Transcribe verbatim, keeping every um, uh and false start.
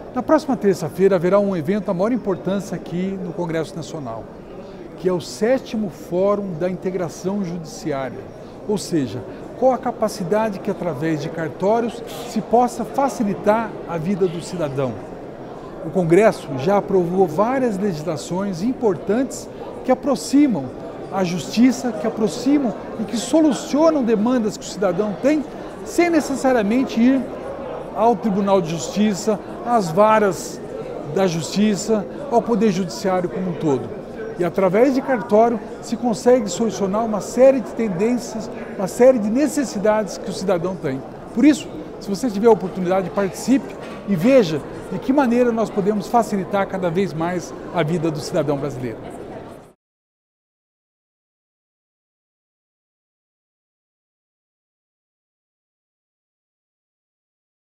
Na próxima terça-feira haverá um evento da maior importância aqui no Congresso Nacional, que é o sétimo Fórum da Integração Judiciária, ou seja, qual a capacidade que através de cartórios se possa facilitar a vida do cidadão. O Congresso já aprovou várias legislações importantes que aproximam a justiça, que aproximam e que solucionam demandas que o cidadão tem, sem necessariamente ir ao Tribunal de Justiça, às varas da Justiça, ao Poder Judiciário como um todo. E através de cartório se consegue solucionar uma série de tendências, uma série de necessidades que o cidadão tem. Por isso, se você tiver a oportunidade, participe e veja de que maneira nós podemos facilitar cada vez mais a vida do cidadão brasileiro.